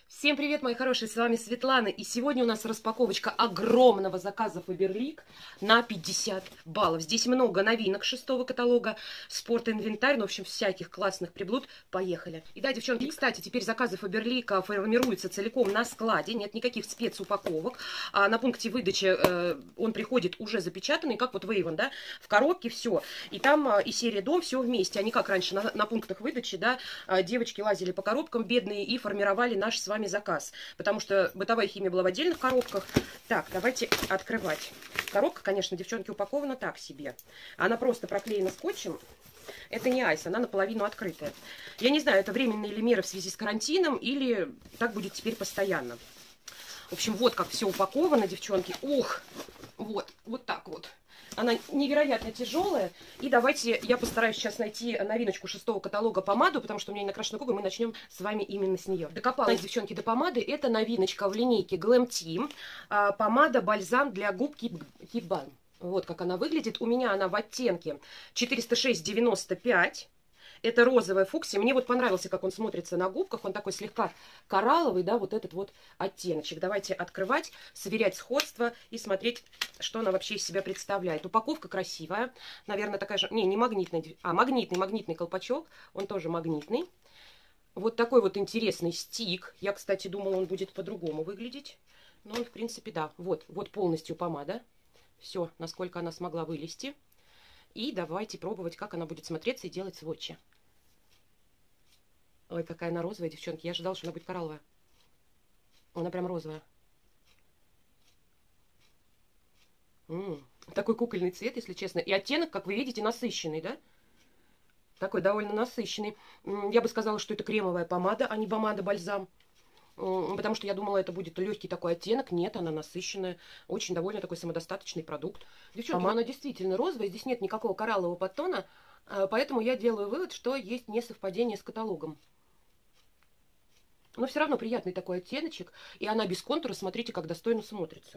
Всем привет, мои хорошие, с вами Светлана, и сегодня у нас распаковочка огромного заказа Faberlic на 50 баллов. Здесь много новинок шестого каталога, спорт-инвентарь, ну, в общем, всяких классных приблуд. Поехали. И да, девчонки, кстати, теперь заказы Faberlic формируются целиком на складе, нет никаких спецупаковок. На пункте выдачи он приходит уже запечатанный, как вот Вейвен, да, в коробке все. И там и серия Дом, все вместе. Они как раньше на пунктах выдачи, да, девочки лазили по коробкам бедные и формировали наш с вами заказ, потому что бытовая химия была в отдельных коробках. Так, давайте открывать. Коробка, конечно, девчонки, упакована так себе. Она просто проклеена скотчем. Это не айс, она наполовину открытая. Я не знаю, это временные ли меры в связи с карантином, или так будет теперь постоянно. В общем, вот как все упаковано, девчонки. Ух, вот так вот. Она невероятно тяжелая. И давайте я постараюсь сейчас найти новиночку шестого каталога помаду, потому что у меня не накрашены губы, мы начнем с вами именно с нее. Докопалась, девчонки, до помады. Это новиночка в линейке Glam Team. Помада бальзам для губ Keep Balm. Вот как она выглядит. У меня она в оттенке 406-95. Это розовая фуксия. Мне вот понравился, как он смотрится на губках. Он такой слегка коралловый, да, вот этот вот оттеночек. Давайте открывать, сверять сходство и смотреть, что она вообще из себя представляет. Упаковка красивая. Наверное, такая же... Не магнитный. Магнитный колпачок. Он тоже магнитный. Вот такой вот интересный стик. Я, кстати, думала, он будет по-другому выглядеть. Но он, в принципе, да. Вот полностью помада. Все, насколько она смогла вылезти. И давайте пробовать, как она будет смотреться и делать сводчи. Ой, какая она розовая, девчонки. Я ожидала, что она будет коралловая. Она прям розовая. Такой кукольный цвет, если честно. И оттенок, как вы видите, насыщенный, да? Такой довольно насыщенный. Я бы сказала, что это кремовая помада, а не помада-бальзам. Потому что я думала, это будет легкий такой оттенок. Нет, она насыщенная. Очень довольно такой самодостаточный продукт. Девчонки, она действительно розовая. Здесь нет никакого кораллового подтона. Поэтому я делаю вывод, что есть несовпадение с каталогом. Но все равно приятный такой оттеночек. И она без контура, смотрите, как достойно смотрится.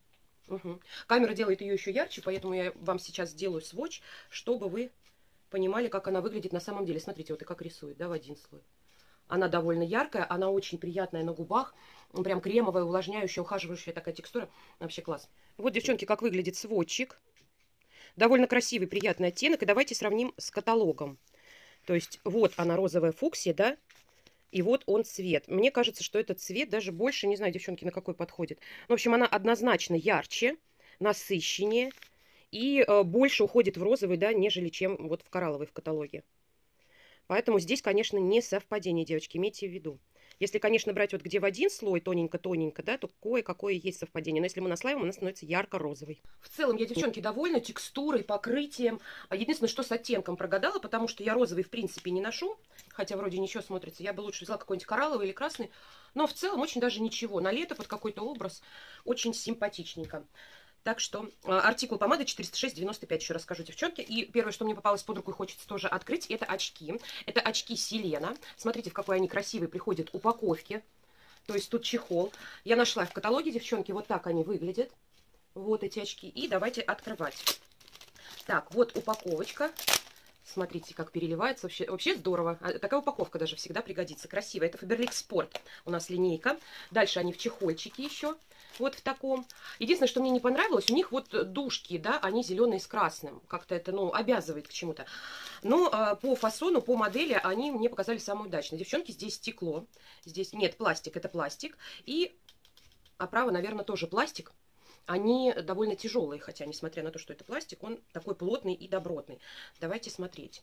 Камера делает ее еще ярче, поэтому я вам сейчас сделаю сводч, чтобы вы понимали, как она выглядит на самом деле. Смотрите, вот и как рисует, да, в один слой. Она довольно яркая, она очень приятная на губах. Прям кремовая, увлажняющая, ухаживающая такая текстура. Вообще класс. Вот, девчонки, как выглядит сводчик. Довольно красивый, приятный оттенок. И давайте сравним с каталогом. То есть вот она, розовая фуксия, да? И вот он цвет. Мне кажется, что этот цвет даже больше, не знаю, девчонки, на какой подходит. В общем, она однозначно ярче, насыщеннее и больше уходит в розовый, да, нежели чем вот в коралловый в каталоге. Поэтому здесь, конечно, не совпадение, девочки, имейте в виду. Если, конечно, брать вот где в один слой тоненько-тоненько, да, то кое-какое есть совпадение. Но если мы наслаиваем, она становится ярко-розовой. В целом я, девчонки, довольна текстурой, покрытием. Единственное, что с оттенком прогадала, потому что я розовый, в принципе, не ношу. Хотя вроде ничего смотрится. Я бы лучше взяла какой-нибудь коралловый или красный. Но в целом очень даже ничего. На лето под какой-то образ очень симпатичненько. Так что артикул помады 406,95, еще раз скажу, девчонки. И первое, что мне попалось под руку и хочется тоже открыть, это очки. Это очки Селена. Смотрите, в какой они красивые приходят упаковки. То есть тут чехол. Я нашла их в каталоге, девчонки, вот так они выглядят. Вот эти очки. И давайте открывать. Так, вот упаковочка. Смотрите, как переливается. Вообще здорово. Такая упаковка даже всегда пригодится. Красивая. Это Faberlic Sport у нас линейка. Дальше они в чехольчике еще. Вот в таком. Единственное, что мне не понравилось, у них вот дужки, да, они зеленые с красным. Как-то это, ну, обязывает к чему-то. Но по фасону, по модели они мне показались самые удачные. Девчонки, здесь стекло. Здесь нет, пластик, это пластик. И оправа, наверное, тоже пластик. Они довольно тяжелые, хотя, несмотря на то, что это пластик, он такой плотный и добротный. Давайте смотреть.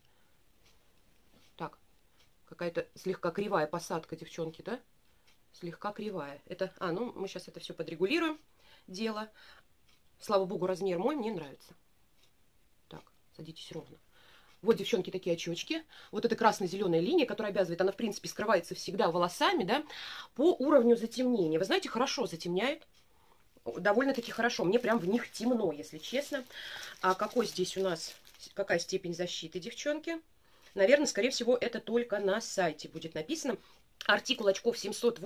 Так, какая-то слегка кривая посадка, девчонки, да? Слегка кривая. Это, ну, мы сейчас это все подрегулируем. Дело. Слава богу, размер мой, мне нравится. Так, садитесь ровно. Вот, девчонки, такие очечки. Вот эта красно-зеленая линия, которая обязывает, она, в принципе, скрывается всегда волосами, да, по уровню затемнения. Вы знаете, хорошо затемняет. Довольно-таки хорошо. Мне прям в них темно, если честно. А какой здесь у нас, какая степень защиты, девчонки? Наверное, скорее всего, это только на сайте будет написано. Артикул очков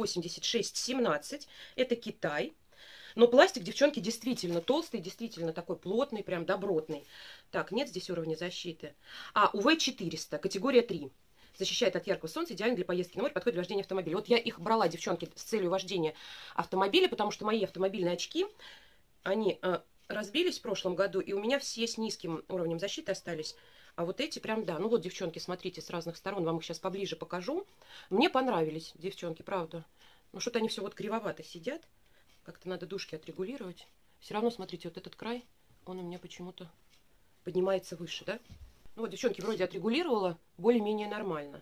786-17. Это Китай. Но пластик, девчонки, действительно толстый, действительно такой плотный, прям добротный. Так, нет здесь уровня защиты. УВ-400, категория 3. защищает от яркого солнца, идеально для поездки на море, подходит для вождения автомобиля. Вот я их брала, девчонки, с целью вождения автомобиля, потому что мои автомобильные очки, они разбились в прошлом году, и у меня все с низким уровнем защиты остались. А вот эти прям, да. Ну вот, девчонки, смотрите, с разных сторон, вам их сейчас поближе покажу. Мне понравились, девчонки, правда. Ну что-то они все вот кривовато сидят. Как-то надо дужки отрегулировать. Все равно, смотрите, вот этот край, он у меня почему-то поднимается выше, да? Ну вот, девчонки, вроде отрегулировала, более-менее нормально.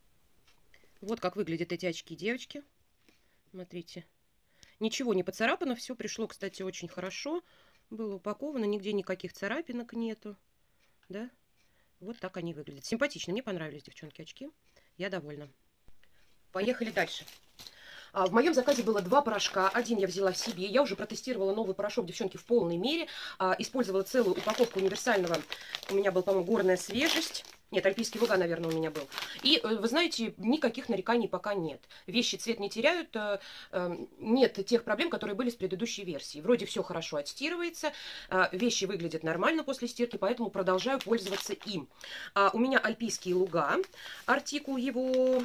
Вот как выглядят эти очки, девочки. Смотрите. Ничего не поцарапано, все пришло, кстати, очень хорошо. Было упаковано, нигде никаких царапинок нету. Да? Вот так они выглядят. Симпатично, мне понравились, девчонки, очки. Я довольна. Поехали дальше. В моем заказе было 2 порошка. Один я взяла себе. Я уже протестировала новый порошок, девчонки, в полной мере. Использовала целую упаковку универсального. У меня был, по-моему, горная свежесть. Нет, альпийский луга, наверное, у меня был. И, вы знаете, никаких нареканий пока нет. Вещи цвет не теряют. Нет тех проблем, которые были с предыдущей версией. Вроде все хорошо отстирывается. Вещи выглядят нормально после стирки, поэтому продолжаю пользоваться им. У меня альпийские луга. Артикул его...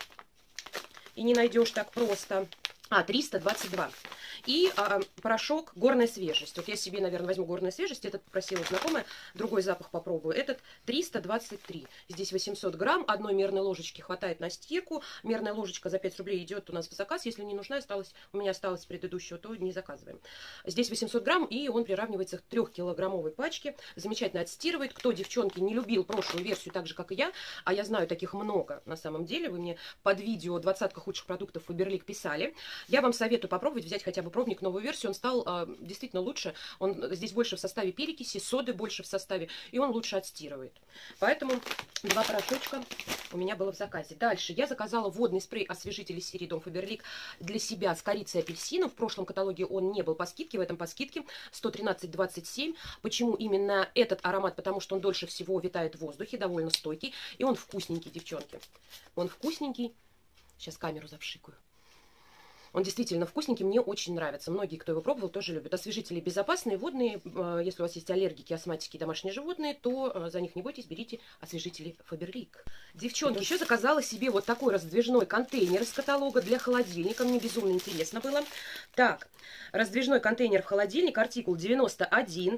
И не найдешь так просто. 322. И порошок горная свежесть. Вот я себе, наверное, возьму горная свежесть. Этот попросила знакомая. Другой запах попробую. Этот 323. Здесь 800 грамм. Одной мерной ложечки хватает на стирку. Мерная ложечка за 5 рублей идет у нас в заказ. Если не нужна, у меня осталось предыдущего, то не заказываем. Здесь 800 грамм, и он приравнивается к 3-килограммовой пачке. Замечательно отстирывает. Кто, девчонки, не любил прошлую версию так же, как и я, а я знаю таких много на самом деле. Вы мне под видео 20 худших продуктов Faberlic писали. Я вам советую попробовать взять хотя бы пробник, новую версию. Он стал действительно лучше. Он здесь больше в составе перекиси, соды больше в составе, и он лучше отстирывает. Поэтому 2 порошочка у меня было в заказе. Дальше я заказала водный спрей освежитель из серии Дом Faberlic для себя с корицей апельсина. В прошлом каталоге он не был по скидке, в этом по скидке 113,27. Почему именно этот аромат? Потому что он дольше всего витает в воздухе, довольно стойкий, и он вкусненький, девчонки. Он вкусненький. Сейчас камеру запшикаю. Он действительно вкусненький, мне очень нравится. Многие, кто его пробовал, тоже любят. Освежители безопасные, водные. Если у вас есть аллергики, астматики и домашние животные, то за них не бойтесь, берите освежители Faberlic. Девчонки, еще заказала себе вот такой раздвижной контейнер из каталога для холодильника. Мне безумно интересно было. Так, раздвижной контейнер в холодильник, артикул 91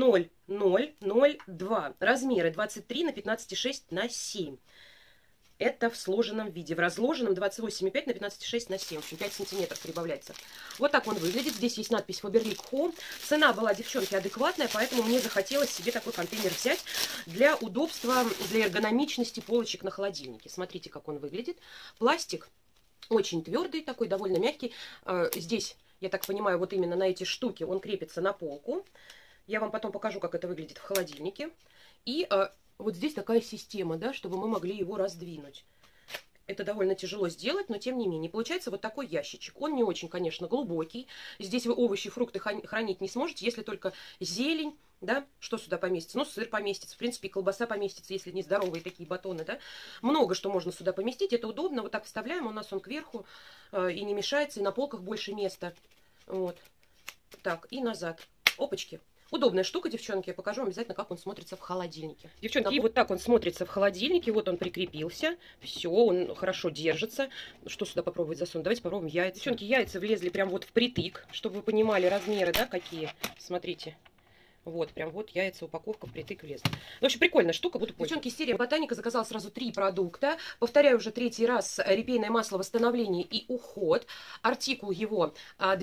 0002. Размеры 23 на 15,6 на 7. Это в сложенном виде. В разложенном 28,5 на 15,6 на 7. В общем, 5 сантиметров прибавляется. Вот так он выглядит. Здесь есть надпись Faberlic Home. Цена была, девчонки, адекватная, поэтому мне захотелось себе такой контейнер взять для удобства, для эргономичности полочек на холодильнике. Смотрите, как он выглядит. Пластик очень твердый, такой довольно мягкий. Здесь, я так понимаю, вот именно на эти штуки он крепится на полку. Я вам потом покажу, как это выглядит в холодильнике. И... вот здесь такая система, да, чтобы мы могли его раздвинуть. Это довольно тяжело сделать, но тем не менее. Получается вот такой ящичек. Он не очень, конечно, глубокий. Здесь вы овощи, фрукты хранить не сможете, если только зелень, да. Что сюда поместится? Ну, сыр поместится, в принципе, и колбаса поместится, если не здоровые такие батоны, да. Много что можно сюда поместить, это удобно. Вот так вставляем, у нас он кверху и не мешается, и на полках больше места. Вот. Так, и назад. Опачки. Удобная штука, девчонки. Я покажу вам обязательно, как он смотрится в холодильнике. Девчонки, и вот так он смотрится в холодильнике. Вот он прикрепился. Все, он хорошо держится. Что сюда попробовать засунуть? Давайте попробуем яйца. Девчонки, яйца влезли прям вот впритык, чтобы вы понимали размеры, да, какие. Смотрите. Вот, прям вот яйца, упаковка впритык влезла. В общем, прикольная штука, буду пользоваться. Девчонки, серия Ботаника заказала сразу 3 продукта. Повторяю уже 3-й раз: репейное масло восстановление и уход. Артикул его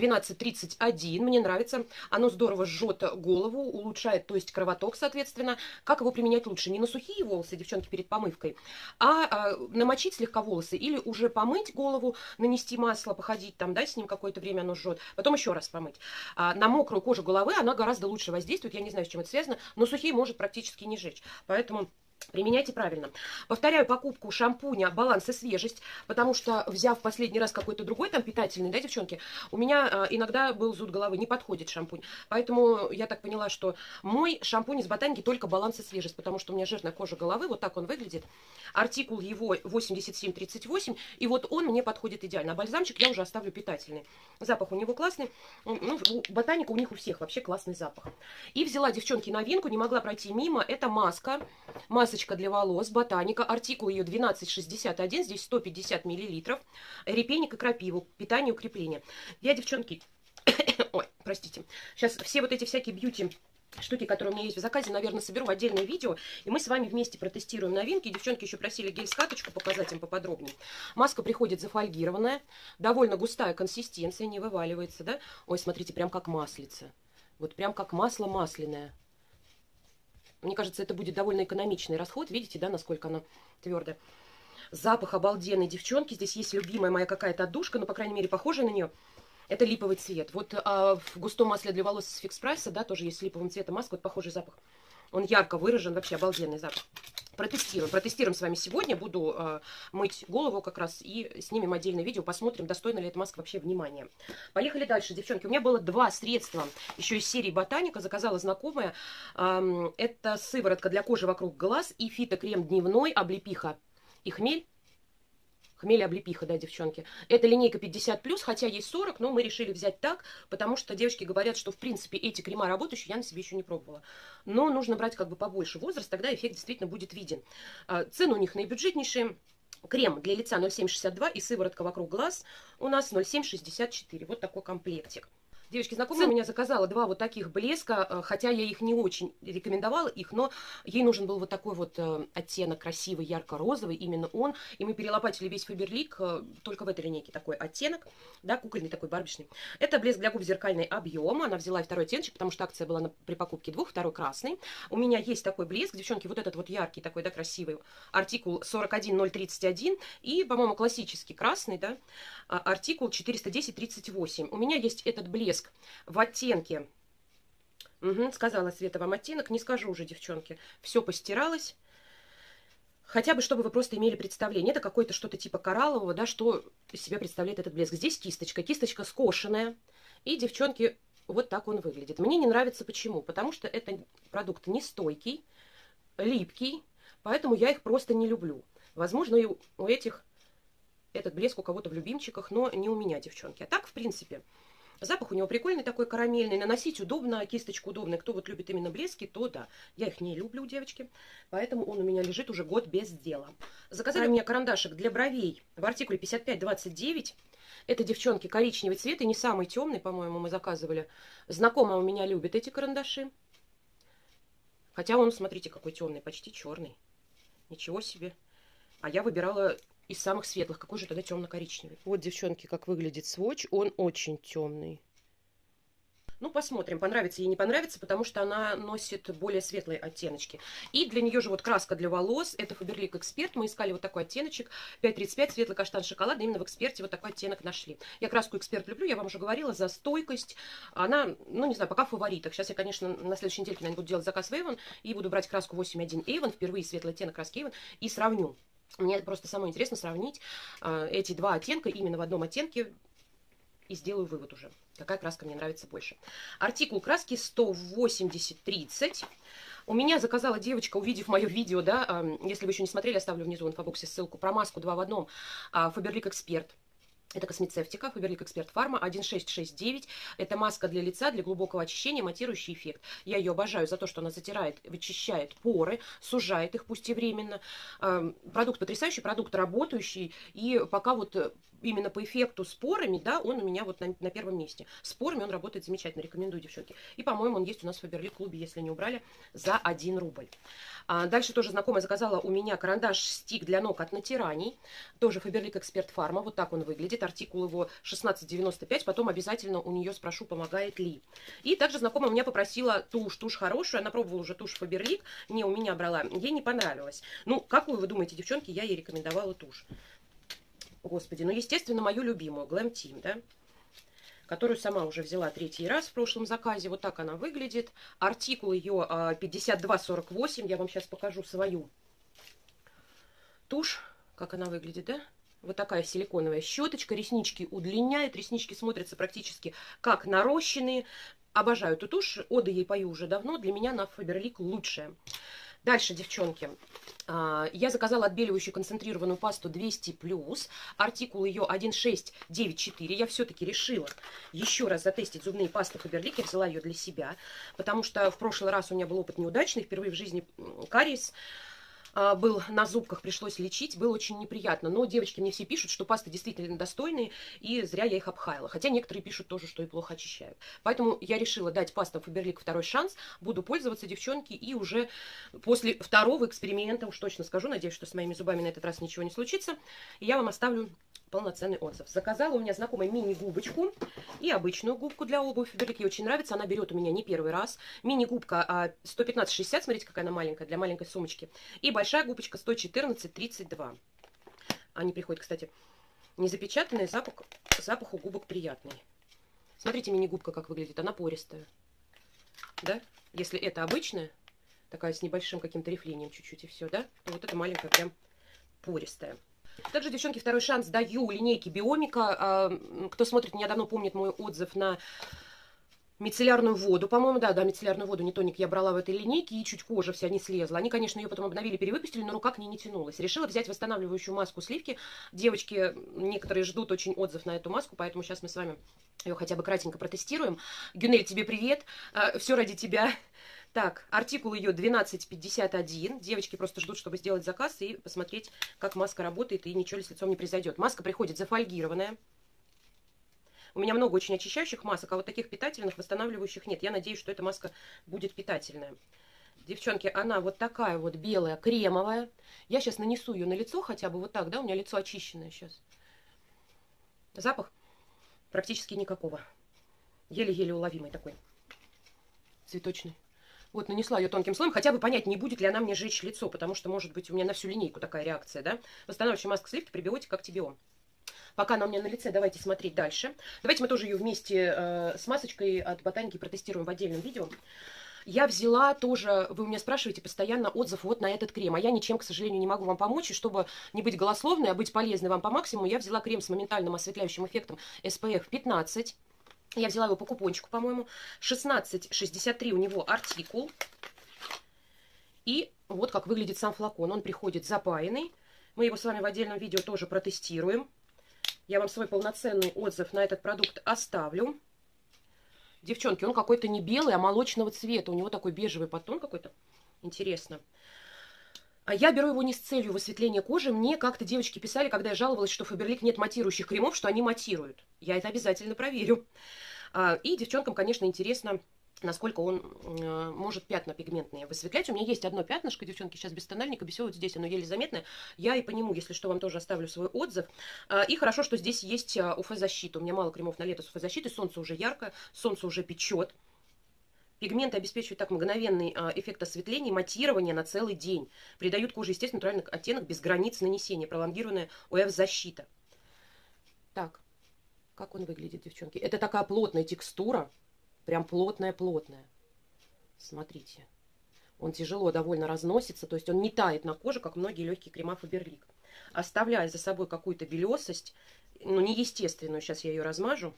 1231. Мне нравится. Оно здорово жжет голову, улучшает, то есть кровоток, соответственно. Как его применять лучше? Не на сухие волосы, девчонки, перед помывкой, а намочить слегка волосы или уже помыть голову, нанести масло, походить там, да, с ним какое-то время оно жжет. Потом еще раз помыть. На мокрую кожу головы она гораздо лучше воздействует. Я не знаю, с чем это связано, но сухие может практически не жечь. Поэтому применяйте правильно. Повторяю покупку шампуня «Баланс и свежесть», потому что, взяв в последний раз какой-то другой, там, питательный, да, девчонки, у меня иногда был зуд головы, не подходит шампунь. Поэтому я так поняла, что мой шампунь из Ботаники только «Баланс и свежесть», потому что у меня жирная кожа головы, вот так он выглядит. Артикул его 8738, и вот он мне подходит идеально. А бальзамчик я уже оставлю питательный. Запах у него классный. Ну, Ботаника у них у всех вообще классный запах. И взяла, девчонки, новинку, не могла пройти мимо. Это маска Масочка для волос, ботаника, артикул ее 1261, здесь 150 мл. Репейник и крапиву, питание, укрепление. Я, девчонки, ой, простите, сейчас все вот эти всякие бьюти штуки, которые у меня есть в заказе, наверное, соберу в отдельное видео, и мы с вами вместе протестируем новинки. Девчонки еще просили гель-скаточку показать им поподробнее. Маска приходит зафольгированная, довольно густая консистенция, не вываливается, да? Ой, смотрите, прям как маслица. Вот прям как масло масляное. Мне кажется, это будет довольно экономичный расход. Видите, да, насколько она твердая. Запах обалденный, девчонки. Здесь есть любимая моя какая-то отдушка, но, по крайней мере, похожая на нее. Это липовый цвет. Вот в густом масле для волос с Фикс Прайса, да, тоже есть с липовым цветом маска. Вот похожий запах. Он ярко выражен, вообще обалденный запах. Протестируем с вами сегодня. Буду мыть голову как раз и снимем отдельное видео. Посмотрим, достойна ли эта маска вообще внимания. Поехали дальше, девчонки. У меня было два средства еще из серии Ботаника. Заказала знакомая. Это сыворотка для кожи вокруг глаз и фитокрем дневной, облепиха и хмель. Хмель и облепиха, да, девчонки. Это линейка 50+, хотя есть 40, но мы решили взять так, потому что девочки говорят, что, в принципе, эти крема работающие, я на себе еще не пробовала. Но нужно брать как бы побольше возраст, тогда эффект действительно будет виден. Цены у них наибюджетнейшие. Крем для лица 0,762 и сыворотка вокруг глаз у нас 0,764. Вот такой комплектик. Девочки, знакомая у меня заказала два вот таких блеска, хотя я их не очень рекомендовала их, но ей нужен был вот такой вот оттенок красивый, ярко-розовый, именно он. И мы перелопатили весь Фаберлик, только в этой линейке такой оттенок, да, кукольный такой, барбичный. Это блеск для губ зеркальный объем, она взяла и второй оттеночек, потому что акция была при покупке двух, второй красный. У меня есть такой блеск, девчонки, вот этот вот яркий такой, да, красивый, артикул 41031 и, по-моему, классический красный, да, артикул 41038. У меня есть этот блеск в оттенке, сказала Света вам оттенок, не скажу уже, девчонки, все постиралось, хотя бы, чтобы вы просто имели представление, это какое-то что-то типа кораллового, да, что из себя представляет этот блеск. Здесь кисточка скошенная, и, девчонки, вот так он выглядит. Мне не нравится почему, потому что это продукт нестойкий, липкий, поэтому я их просто не люблю. Возможно, и у этих этот блеск у кого-то в любимчиках, но не у меня, девчонки. А так, в принципе, запах у него прикольный такой, карамельный. Наносить удобно, кисточку удобная. Кто вот любит именно блески, то да. Я их не люблю, девочки. Поэтому он у меня лежит уже год без дела. Заказали у меня карандашик для бровей в артикуле 5529. Это, девчонки, коричневый цвет. И не самый темный, по-моему, мы заказывали. Знакомая у меня любит эти карандаши. Хотя он, смотрите, какой темный, почти черный. Ничего себе. А я выбирала из самых светлых. Какой же тогда темно-коричневый? Вот, девчонки, как выглядит сводч. Он очень темный. Ну, посмотрим, понравится ей, не понравится, потому что она носит более светлые оттеночки. И для нее же вот краска для волос. Это Faberlic Expert. Мы искали вот такой оттеночек. 5,35, светлый каштан шоколадный. Именно в Эксперте вот такой оттенок нашли. Я краску Эксперт люблю, я вам уже говорила, за стойкость. Она, ну, не знаю, пока в фаворитах. Сейчас я, конечно, на следующей неделе буду делать заказ в Avon. И буду брать краску 8.1 Avon. Впервые светлый оттенок краски Avon. И сравню. Мне просто самое интересно сравнить эти два оттенка именно в одном оттенке. И сделаю вывод уже, какая краска мне нравится больше. Артикул краски 18030. У меня заказала девочка, увидев мое видео, да, если вы еще не смотрели, оставлю внизу в инфобоксе ссылку про маску 2 в 1. Faberlic Expert. Это космецевтика, Faberlic Expert Pharma 1669. Это маска для лица, для глубокого очищения, матирующий эффект. Я ее обожаю за то, что она затирает, вычищает поры, сужает их, пусть и временно. Продукт потрясающий, продукт работающий. И пока вот именно по эффекту с порами, да, он у меня вот на первом месте. С порами он работает замечательно, рекомендую, девчонки. И, по-моему, он есть у нас в Faberlic клубе, если не убрали, за 1 рубль. Дальше тоже знакомая заказала у меня карандаш-стик для ног от натираний. Тоже Faberlic Expert Pharma, вот так он выглядит. Артикул его 1695, потом обязательно у нее спрошу, помогает ли. И также знакомая у меня попросила тушь хорошую. Она пробовала уже тушь Faberlic, не у меня брала, ей не понравилось. Ну, какую вы думаете, девчонки, я ей рекомендовала тушь? Господи, ну, естественно, мою любимую, Glam Team, да, которую сама уже взяла 3-й раз в прошлом заказе. Вот так она выглядит. Артикул ее 5248. Я вам сейчас покажу свою тушь, как она выглядит, да. Вот такая силиконовая щеточка. Реснички удлиняет, реснички смотрятся практически как нарощенные. Обожаю эту тушь, оды ей пою уже давно. Для меня на Faberlic лучшая. Дальше, девчонки, я заказала отбеливающую концентрированную пасту 200+, артикул ее 1694. Я все-таки решила еще раз затестить зубные пасты Faberlic, я взяла ее для себя, потому что в прошлый раз у меня был опыт неудачный, впервые в жизни кариес. был на зубках, пришлось лечить, было очень неприятно. Но девочки мне все пишут, что пасты действительно достойные, и зря я их обхаяла. Хотя некоторые пишут тоже, что и плохо очищают. Поэтому я решила дать пастам Faberlic второй шанс. Буду пользоваться, девчонки, и уже после второго эксперимента, уж точно скажу, надеюсь, что с моими зубами на этот раз ничего не случится, я вам оставлю полноценный отзыв. Заказала у меня знакомая мини-губочку и обычную губку для обуви Faberlic. Ей очень нравится, она берет у меня не первый раз. Мини-губка 115,60, смотрите, какая она маленькая, для маленькой сумочки. И большая губочка 114,32. Они приходят, кстати, не запечатанные, запах у губок приятный. Смотрите, мини-губка как выглядит, она пористая. Да? Если это обычная, такая с небольшим каким-то рифлением чуть-чуть и все, да, то вот эта маленькая прям пористая. Также, девчонки, второй шанс даю линейке Биомика. Кто смотрит меня давно, помнит мой отзыв на мицеллярную воду. По-моему, да, мицеллярную воду, не тоник, я брала в этой линейке, и чуть кожа вся не слезла. Они, конечно, ее потом обновили, перевыпустили, но рука к ней не тянулась. Решила взять восстанавливающую маску сливки. Девочки, некоторые ждут очень отзыв на эту маску, поэтому сейчас мы с вами ее хотя бы кратенько протестируем. Гюнель, тебе привет. Все ради тебя. Так, артикул ее 12,51. Девочки просто ждут, чтобы сделать заказ и посмотреть, как маска работает, и ничего ли с лицом не произойдет. Маска приходит зафольгированная. У меня много очень очищающих масок, а вот таких питательных, восстанавливающих нет. Я надеюсь, что эта маска будет питательная. Девчонки, она вот такая вот белая, кремовая. Я сейчас нанесу ее на лицо хотя бы вот так, да, у меня лицо очищенное сейчас. Запах практически никакого. Еле-еле уловимый такой. Цветочный. Вот, нанесла ее тонким слоем, хотя бы понять, не будет ли она мне жечь лицо, потому что, может быть, у меня на всю линейку такая реакция, да. Восстанавливающая маска сливки, пребиотик, активион. Пока она у меня на лице, давайте смотреть дальше. Давайте мы тоже ее вместе с масочкой от Ботаники протестируем в отдельном видео. Я взяла тоже, вы у меня спрашиваете постоянно отзыв вот на этот крем, а я ничем, к сожалению, не могу вам помочь, и чтобы не быть голословной, а быть полезной вам по максимуму, я взяла крем с моментальным осветляющим эффектом SPF 15. Я взяла его по купончику, по-моему, 16,63 у него артикул. И вот как выглядит сам флакон. Он приходит запаянный. Мы его с вами в отдельном видео тоже протестируем. Я вам свой полноценный отзыв на этот продукт оставлю. Девчонки, он какой-то не белый, а молочного цвета. У него такой бежевый подтон какой-то. Интересно. А я беру его не с целью высветления кожи. Мне как-то девочки писали, когда я жаловалась, что в Faberlic нет матирующих кремов, что они матируют. Я это обязательно проверю. И девчонкам, конечно, интересно, насколько он может пятна пигментные высветлять. У меня есть одно пятнышко, девчонки, сейчас без тональника, без всего, вот здесь оно еле заметное. Я и по нему, если что, вам тоже оставлю свой отзыв. И хорошо, что здесь есть УФ-защита. У меня мало кремов на лето с УФ-защитой, солнце уже яркое, солнце уже печет. Пигменты обеспечивают так мгновенный эффект осветления, матирования на целый день. Придают коже, естественно, натуральный оттенок без границ нанесения, пролонгированная УФ-защита. Так, как он выглядит, девчонки? Это такая плотная текстура, прям плотная-плотная. Смотрите. Он тяжело довольно разносится, то есть он не тает на коже, как многие легкие крема Faberlic. Оставляя за собой какую-то белесость, ну, неестественную, сейчас я ее размажу.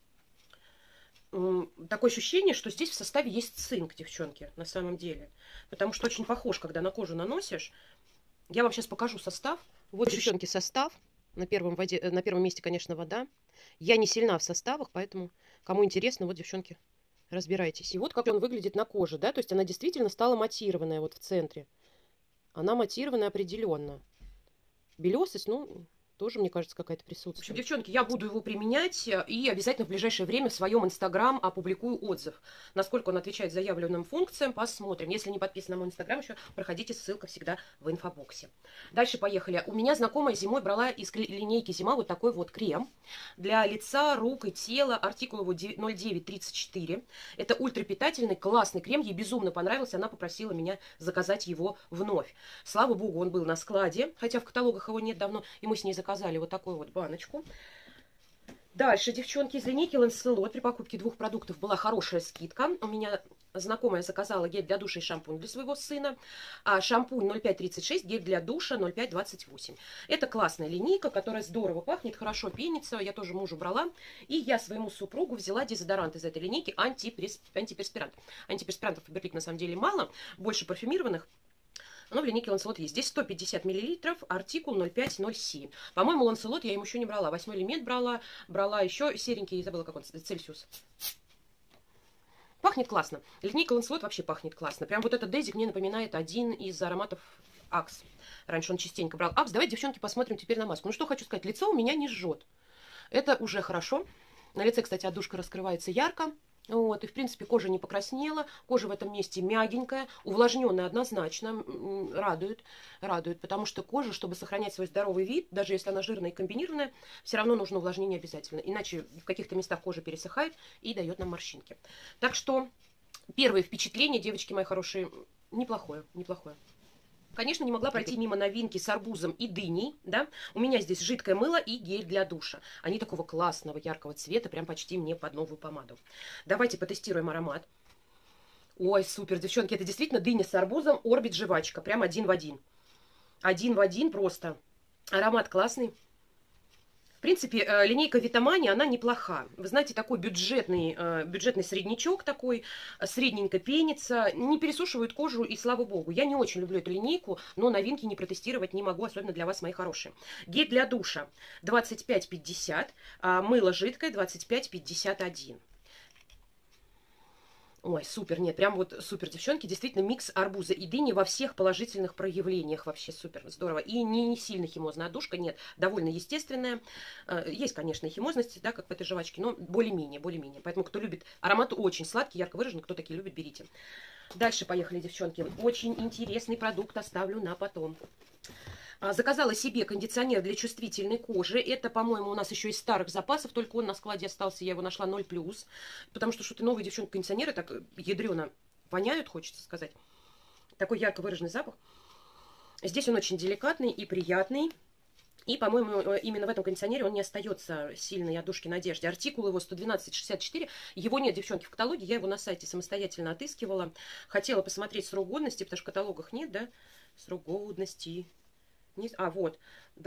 Такое ощущение, что здесь в составе есть цинк, девчонки, на самом деле. Потому что очень похож, когда на кожу наносишь. Я вам сейчас покажу состав. Вот, девчонки, состав. На первом месте, конечно, вода. Я не сильна в составах, поэтому, кому интересно, вот, девчонки, разбирайтесь. И вот как он выглядит на коже, да, то есть она действительно стала матированная вот в центре. Она матированная определенно. Белесость, ну, тоже, мне кажется, какая-то присутствует. В общем, девчонки, я буду его применять и обязательно в ближайшее время в своем инстаграм опубликую отзыв. Насколько он отвечает заявленным функциям, посмотрим. Если не подписаны на мой инстаграм еще, проходите, ссылка всегда в инфобоксе. Дальше поехали. У меня знакомая зимой брала из линейки Зима вот такой вот крем для лица, рук и тела. Артикул его 0934. Это ультрапитательный, классный крем. Ей безумно понравился. Она попросила меня заказать его вновь. Слава богу, он был на складе, хотя в каталогах его нет давно, и мы с ней заказали вот такую вот баночку. Дальше, девчонки, из линейки Lancelot при покупке 2 продуктов была хорошая скидка. У меня знакомая заказала гель для душа и шампунь для своего сына. Шампунь 0,536, гель для душа 0,528. Это классная линейка, которая здорово пахнет, хорошо пенится. Я тоже мужу брала. И я своему супругу взяла дезодорант из этой линейки, антиперспирант. Антиперспирантов Faberlic на самом деле мало, больше парфюмированных. Но в линейке Lancelot есть. Здесь 150 мл, артикул 0507. По-моему, Lancelot я им еще не брала. 8 элемент брала. Брала еще серенький, забыла, как он, Цельсиус. Пахнет классно. Линейка Lancelot вообще пахнет классно. Прям вот этот дезик мне напоминает один из ароматов Акс. Раньше он частенько брал Акс. Давайте, девчонки, посмотрим теперь на маску. Ну, что хочу сказать. Лицо у меня не жжет. Это уже хорошо. На лице, кстати, отдушка раскрывается ярко. Вот, и, в принципе, кожа не покраснела, кожа в этом месте мягенькая, увлажненная однозначно, радует, потому что кожа, чтобы сохранять свой здоровый вид, даже если она жирная и комбинированная, все равно нужно увлажнение обязательно, иначе в каких-то местах кожа пересыхает и дает нам морщинки. Так что первое впечатление, девочки мои хорошие, неплохое. Конечно, не могла пройти мимо новинки с арбузом и дыней, да. У меня здесь жидкое мыло и гель для душа. Они такого классного яркого цвета, прям почти мне под новую помаду. Давайте потестируем аромат. Ой, супер, девчонки, это действительно дыня с арбузом, Орбит жвачка, прям один в один. Один в один просто. Аромат классный. В принципе, линейка Витамани, она неплоха. Вы знаете, такой бюджетный среднячок такой, средненько пенится, не пересушивает кожу, и слава богу. Я не очень люблю эту линейку, но новинки не протестировать не могу, особенно для вас, мои хорошие. Гель для душа 25,50, мыло жидкое 25,51. Ой, супер, нет, прям вот супер, девчонки, действительно микс арбуза и дыни во всех положительных проявлениях, вообще супер, здорово. И не сильно химозная отдушка, нет, довольно естественная. Есть, конечно, химозность, да, как в этой жвачке, но более-менее. Поэтому, кто любит, аромат очень сладкий, ярко выраженный, кто такие любит, берите. Дальше поехали, девчонки. Очень интересный продукт оставлю на потом. Заказала себе кондиционер для чувствительной кожи. Это, по-моему, у нас еще из старых запасов, только он на складе остался, я его нашла 0+. Потому что что-то новые, девчонки, кондиционеры так ядрено воняют, хочется сказать. Такой ярко выраженный запах. Здесь он очень деликатный и приятный. И, по-моему, именно в этом кондиционере он не остается сильной отдушки на одежде. Артикул его 112,64. Его нет, девчонки, в каталоге. Я его на сайте самостоятельно отыскивала. Хотела посмотреть срок годности, потому что в каталогах нет, да? Срок годности... вот,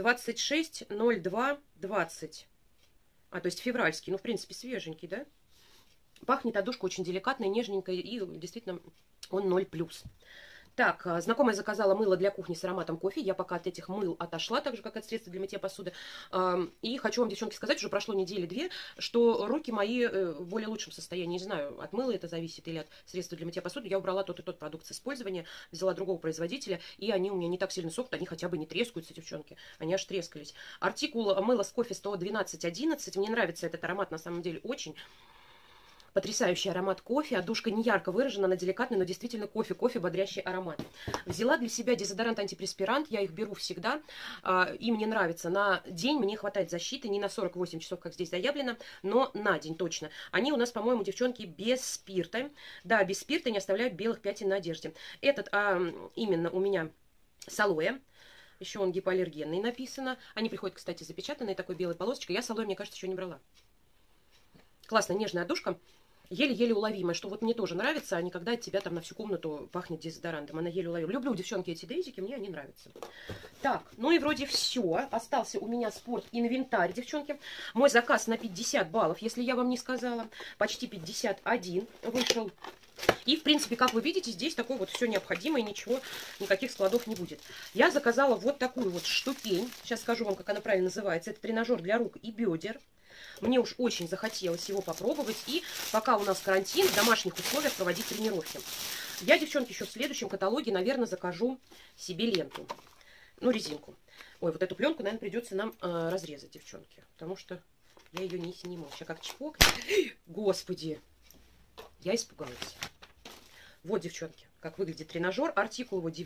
26.02.20. То есть февральский. Ну, в принципе, свеженький, да? Пахнет отдушка очень деликатная, нежненькая. И действительно он 0+. Так, знакомая заказала мыло для кухни с ароматом кофе. Я пока от этих мыл отошла, так же, как от средства для мытья посуды. И хочу вам, девчонки, сказать, уже прошло недели-две, что руки мои в более лучшем состоянии. Не знаю, от мыла это зависит или от средства для мытья посуды. Я убрала тот и тот продукт с использования, взяла другого производителя, и они у меня не так сильно сохнут, они хотя бы не трескаются, девчонки. Они аж трескались. Артикул мыло с кофе 112,11. Мне нравится этот аромат, на самом деле, очень. Потрясающий аромат кофе. Отдушка не ярко выражена, она деликатная, но действительно кофе, бодрящий аромат. Взяла для себя дезодорант, антипреспирант. Я их беру всегда. И мне нравится. На день мне хватает защиты. Не на 48 часов, как здесь заявлено, но на день точно. Они у нас, по-моему, девчонки, без спирта. Да, без спирта, не оставляют белых пятен на одежде. Этот именно у меня с алоэ. Еще он гипоаллергенный написано. Они приходят, кстати, запечатанные такой белой полосочкой. Я с алоэ, мне кажется, еще не брала. Классная нежная отдушка. Еле-еле уловимая, что вот мне тоже нравится, а не когда от тебя там на всю комнату пахнет дезодорантом. Она еле уловима. Люблю, девчонки, эти дейзики, мне они нравятся. Так, ну и вроде все. Остался у меня спорт-инвентарь, девчонки. Мой заказ на 50 баллов, если я вам не сказала. Почти 51 вышел. И, в принципе, как вы видите, здесь такое вот все необходимое, ничего, никаких складов не будет. Я заказала вот такую вот штукень. Сейчас скажу вам, как она правильно называется. Это тренажер для рук и бедер. Мне уж очень захотелось его попробовать. И пока у нас карантин, в домашних условиях проводить тренировки. Я, девчонки, еще в следующем каталоге, наверное, закажу себе ленту. Ну, резинку. Ой, вот эту пленку, наверное, придется нам разрезать, девчонки. Потому что я ее не сниму. Сейчас как чпок. Господи, я испугалась. Вот, девчонки, как выглядит тренажер. Артикул его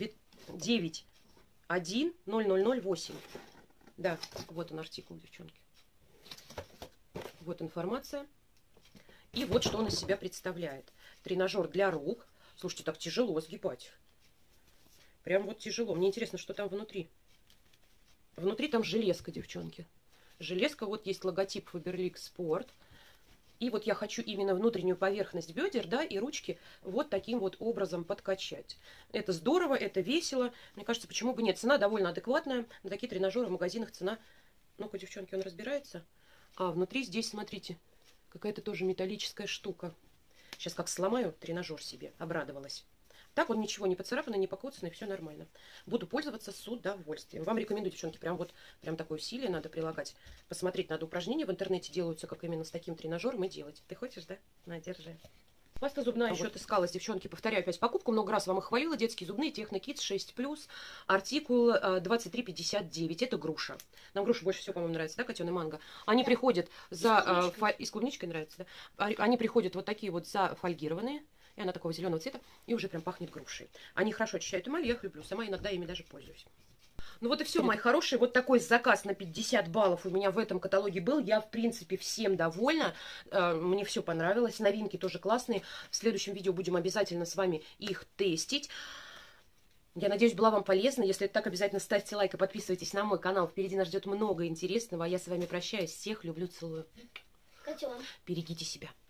9100008. Да, вот он артикул, девчонки. Вот информация. И вот что он из себя представляет. Тренажер для рук. Слушайте, так тяжело сгибать. Прям вот тяжело. Мне интересно, что там внутри. Внутри там железка, девчонки. Железка, вот есть логотип Faberlic Sport. И вот я хочу именно внутреннюю поверхность бедер, да, и ручки вот таким вот образом подкачать. Это здорово, это весело. Мне кажется, почему бы нет. Цена довольно адекватная. На такие тренажеры в магазинах цена... Ну-ка, девчонки, он разбирается? А внутри здесь, смотрите, какая-то тоже металлическая штука. Сейчас как сломаю тренажер себе, обрадовалась. Так он ничего не поцарапанный, не покоцанный, все нормально. Буду пользоваться с удовольствием. Вам рекомендую, девчонки, прям такое усилие надо прилагать. Посмотреть надо упражнения в интернете делаются, как именно с таким тренажером и делать. Ты хочешь, да? На, держи. Паста зубная еще отыскалась, девчонки. Повторяю опять покупку. Много раз вам их хвалила. Детские зубные, Техно Kids 6+, артикул 23,59. Это груша. Нам груша больше всего, по-моему, нравится, да, котёный манго? Они приходят за... И с клубничкой нравится, да? Они приходят вот такие вот зафольгированные. И она такого зеленого цвета. И уже прям пахнет грушей. Они хорошо очищают эмаль, я их люблю. Сама иногда ими даже пользуюсь. Ну вот и все, мои хорошие. Вот такой заказ на 50 баллов у меня в этом каталоге был. Я, в принципе, всем довольна. Мне все понравилось. Новинки тоже классные. В следующем видео будем обязательно с вами их тестить. Я надеюсь, была вам полезна. Если это так, обязательно ставьте лайк и подписывайтесь на мой канал. Впереди нас ждет много интересного. А я с вами прощаюсь. Всех люблю, целую. Берегите себя.